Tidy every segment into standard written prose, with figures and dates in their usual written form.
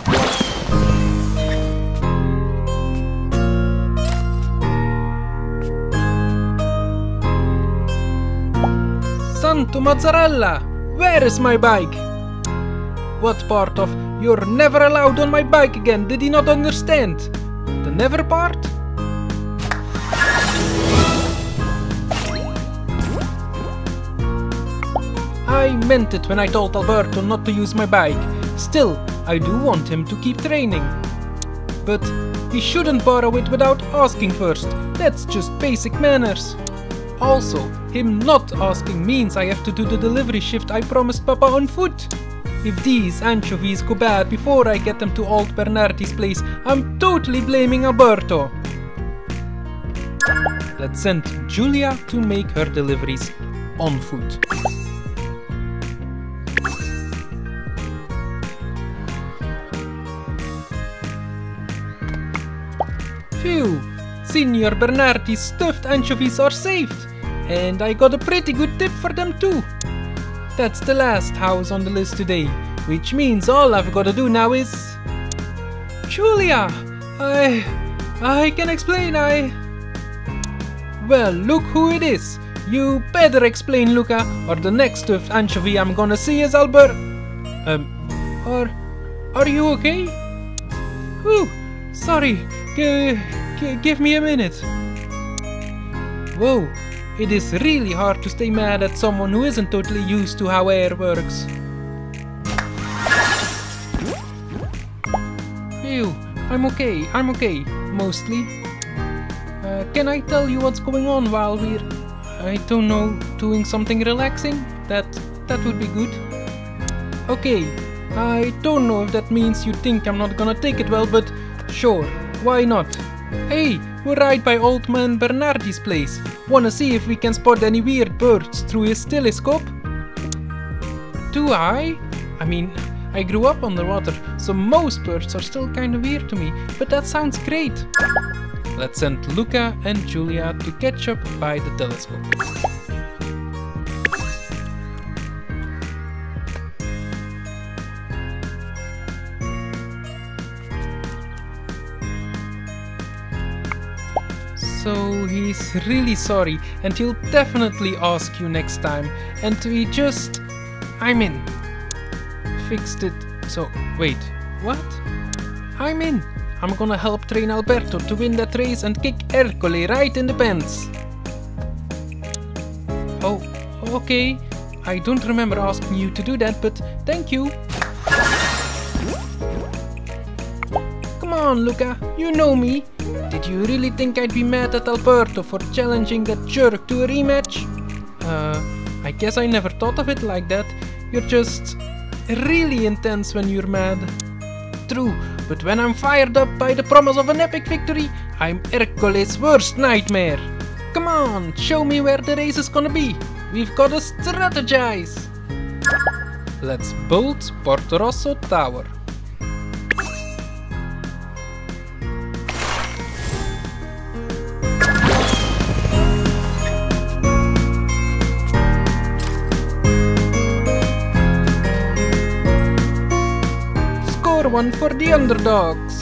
Santo mozzarella! Where is my bike? What part of "you're never allowed on my bike again" did he not understand? The never part? I meant it when I told Alberto not to use my bike. Still, I do want him to keep training. But he shouldn't borrow it without asking first. That's just basic manners. Also, him not asking means I have to do the delivery shift I promised Papa on foot. If these anchovies go bad before I get them to old Bernardi's place, I'm totally blaming Alberto. Let's send Giulia to make her deliveries on foot. Phew! Signor Bernardi's stuffed anchovies are saved! And I got a pretty good tip for them too! That's the last house on the list today, which means all I've gotta do now is... Giulia! I can explain, Well, look who it is! You better explain, Luca, or the next stuffed anchovy I'm gonna see is Albert... Are you okay? Whew, sorry, give me a minute. Whoa, it is really hard to stay mad at someone who isn't totally used to how air works. Phew, I'm okay, mostly. Can I tell you what's going on while we're, I don't know, doing something relaxing? That would be good. Okay, I don't know if that means you think I'm not gonna take it well, but sure, why not? Hey, we're right by old man Bernardi's place. Wanna see if we can spot any weird birds through his telescope? Do I? I mean, I grew up underwater, so most birds are still kinda weird to me, but that sounds great. Let's send Luca and Giulia to catch up by the telescope. So he's really sorry and he'll definitely ask you next time, and we just... fixed it. So, wait, what? I'm gonna help train Alberto to win that race and kick Ercole right in the pants. Oh, okay. I don't remember asking you to do that, but thank you. Come on, Luca, you know me. Did you really think I'd be mad at Alberto for challenging that jerk to a rematch? I guess I never thought of it like that. You're just really intense when you're mad. True, but when I'm fired up by the promise of an epic victory, I'm Ercole's worst nightmare. Come on, show me where the race is gonna be. We've gotta strategize. Let's build Porto Rosso Tower. One for the underdogs.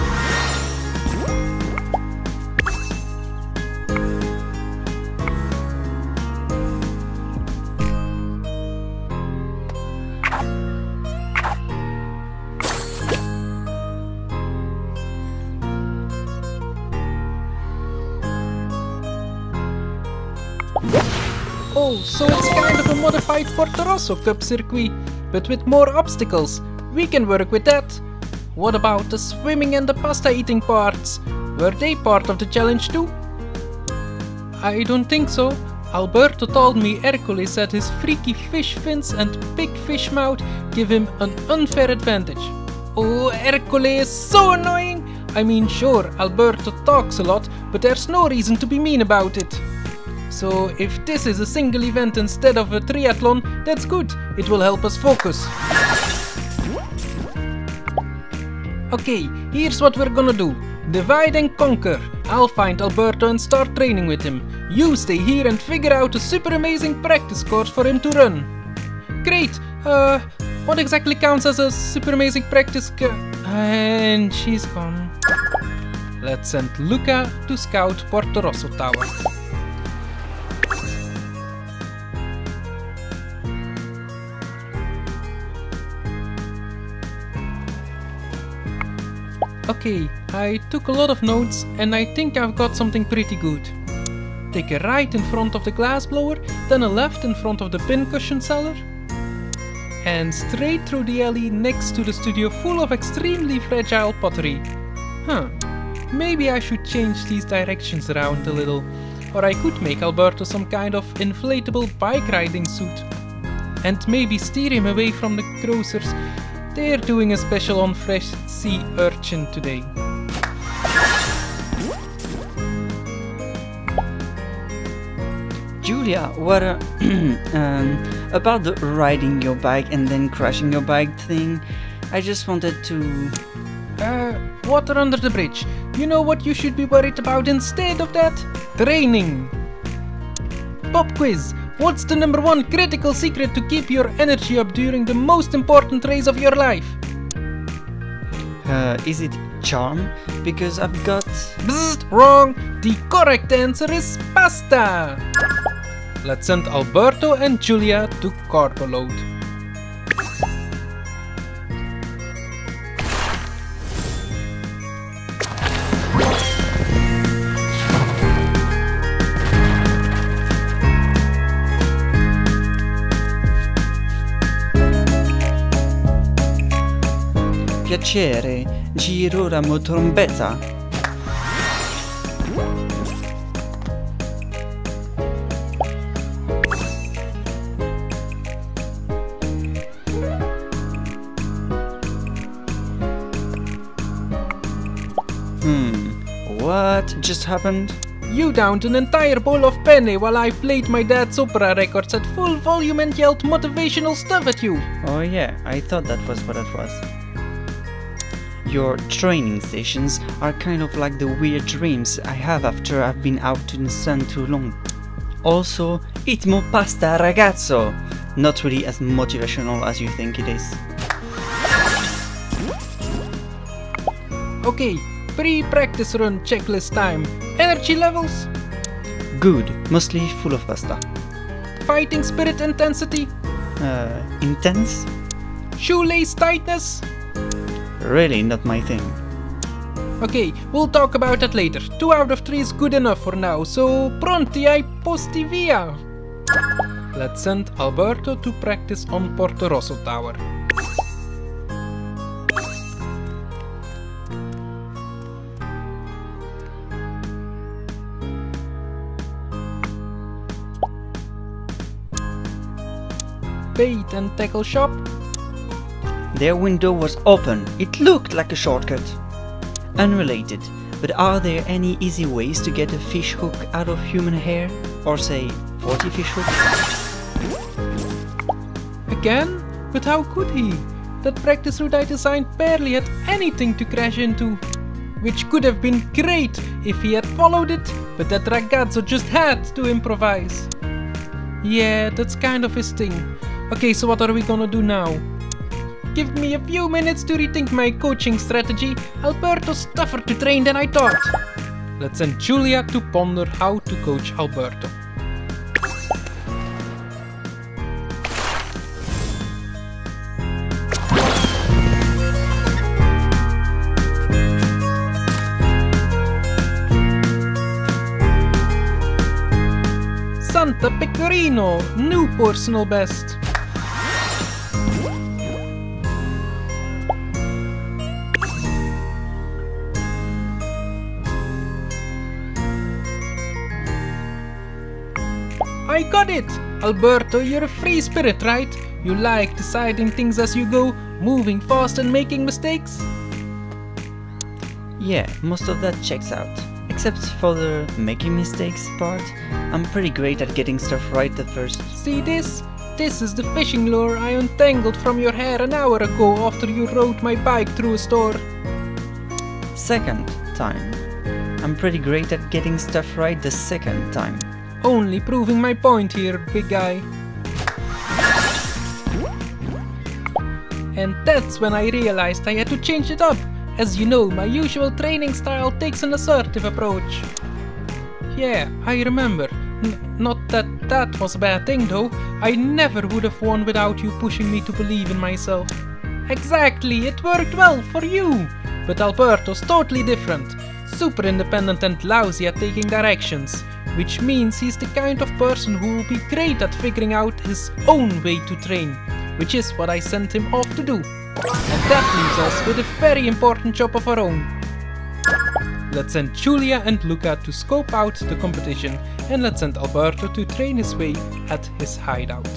Oh, so it's kind of a modified Porto Rosso Cup circuit, but with more obstacles. We can work with that. What about the swimming and the pasta eating parts? Were they part of the challenge too? I don't think so. Alberto told me Ercole said his freaky fish fins and big fish mouth give him an unfair advantage. Oh, Ercole is so annoying! I mean, sure, Alberto talks a lot, but there's no reason to be mean about it. So if this is a single event instead of a triathlon, that's good. It will help us focus. Okay, here's what we're gonna do. Divide and conquer. I'll find Alberto and start training with him. You stay here and figure out a super amazing practice course for him to run. Great, What exactly counts as a super amazing practice and she's gone. Let's send Luca to scout Porto Rosso Tower. Okay, I took a lot of notes and I think I've got something pretty good. Take a right in front of the glass blower, then a left in front of the pincushion cellar, and straight through the alley next to the studio full of extremely fragile pottery. Maybe I should change these directions around a little, or I could make Alberto some kind of inflatable bike riding suit. And maybe steer him away from the grocers. They're doing a special on fresh sea urchin today. Julia, what about the riding your bike and then crashing your bike thing? I just wanted to... Water under the bridge. You know what you should be worried about instead of that? Training! Pop quiz! What's the #1 critical secret to keep your energy up during the most important race of your life? Is it charm? Because I've got... Bzzzt, wrong! The correct answer is pasta! Let's send Alberto and Julia to cargo load. Piacere, giro la trombetta. What just happened? You downed an entire bowl of penne while I played my dad's opera records at full volume and yelled motivational stuff at you. Oh yeah, I thought that was what it was. Your training sessions are kind of like the weird dreams I have after I've been out in the sun too long. Also, eat more pasta, ragazzo! Not really as motivational as you think it is. Okay, pre-practice run checklist time. Energy levels? Good, mostly full of pasta. Fighting spirit intensity? Intense? Shoelace tightness? Really not my thing. Okay, we'll talk about that later. 2 out of 3 is good enough for now, so pronti ai posti via! Let's send Alberto to practice on Porto Rosso Tower. Bait and tackle shop? Their window was open. It looked like a shortcut. Unrelated, but are there any easy ways to get a fish hook out of human hair? Or say, 40 fish hooks? Again? But how could he? That practice route I designed barely had anything to crash into. Which could have been great if he had followed it, but that ragazzo just had to improvise. Yeah, that's kind of his thing. Okay, so what are we gonna do now? Give me a few minutes to rethink my coaching strategy. Alberto's tougher to train than I thought. Let's send Julia to ponder how to coach Alberto. Santa Pecorino, new personal best. I got it! Alberto, you're a free spirit, right? You like deciding things as you go, moving fast and making mistakes? Yeah, most of that checks out. Except for the making mistakes part, I'm pretty great at getting stuff right the first. See this? This is the fishing lure I untangled from your hair an hour ago after you rode my bike through a store. Second time. I'm pretty great at getting stuff right the second time. Only proving my point here, big guy. And that's when I realized I had to change it up. As you know, my usual training style takes an assertive approach. Yeah, I remember. Not that that was a bad thing though. I never would have won without you pushing me to believe in myself. Exactly, it worked well for you. But Alberto's totally different. Super independent and lousy at taking directions. Which means he's the kind of person who will be great at figuring out his own way to train. Which is what I sent him off to do. And that leaves us with a very important job of our own. Let's send Julia and Luca to scope out the competition, and let's send Alberto to train his way at his hideout.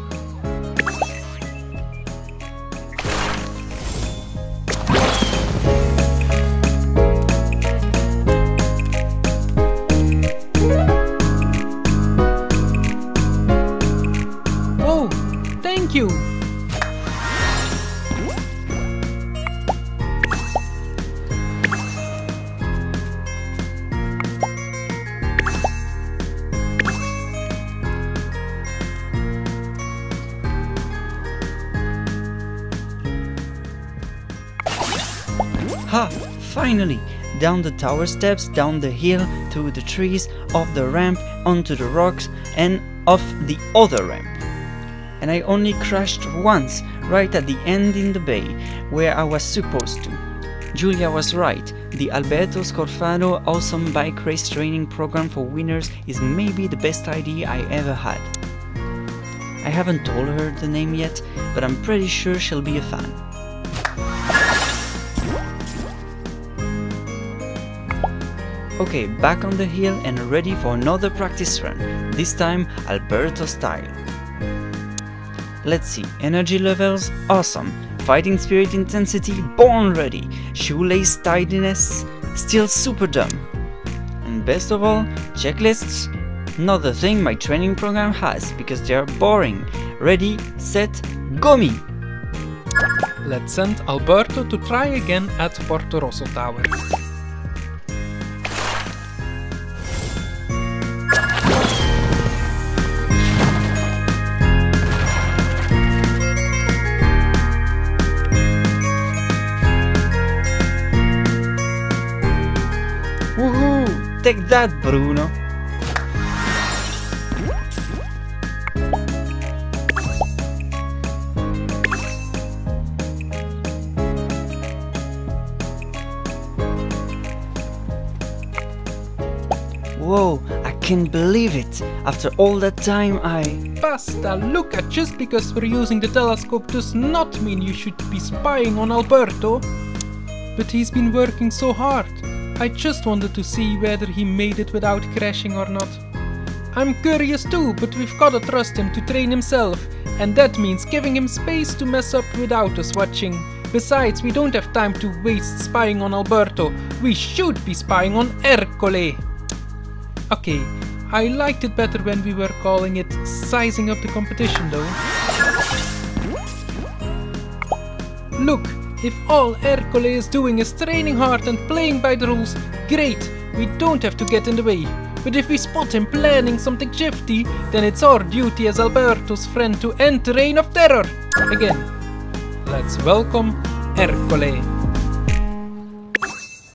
Oh, thank you! Ha! Finally! Down the tower steps, down the hill, through the trees, off the ramp, onto the rocks, and off the other ramp. And I only crashed once, right at the end in the bay, where I was supposed to. Julia was right, the Alberto Scorfano Awesome Bike Race Training Program for Winners is maybe the best idea I ever had. I haven't told her the name yet, but I'm pretty sure she'll be a fan. Okay, back on the hill and ready for another practice run, this time Alberto style. Let's see, energy levels, awesome, fighting spirit intensity, born ready, shoelace tidiness, still super dumb. And best of all, checklists, not the thing my training program has, because they are boring. Ready, set, go me! Let's send Alberto to try again at Porto Rosso Tower. Woohoo! Take that, Bruno! Whoa, I can't believe it! After all that time Basta, Luca, just because we're using the telescope does not mean you should be spying on Alberto. But he's been working so hard. I just wanted to see whether he made it without crashing or not. I'm curious too, but we've gotta trust him to train himself, and that means giving him space to mess up without us watching. Besides, we don't have time to waste spying on Alberto. We should be spying on Ercole. Okay, I liked it better when we were calling it sizing up the competition though. Look, if all Ercole is doing is training hard and playing by the rules, great, we don't have to get in the way. But if we spot him planning something shifty, then it's our duty as Alberto's friend to end the reign of terror. Again, let's welcome Ercole.